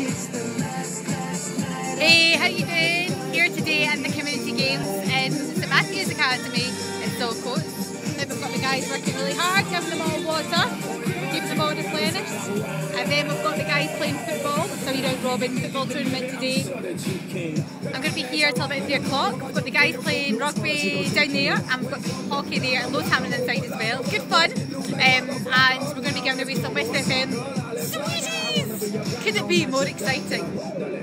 Hey, how you doing? Here today at the Community Games in St Matthew's Academy in Saltcoats. We've got the guys working really hard, giving them all water, keeping them all replenished. And then we've got the guys playing football, so a round robin football tournament today. I'm going to be here till about 3 o'clock. We've got the guys playing rugby down there, and we've got hockey there, and loads happening inside as well. Good fun. And we're going to be giving away some West FM sweeties. Could it be more exciting?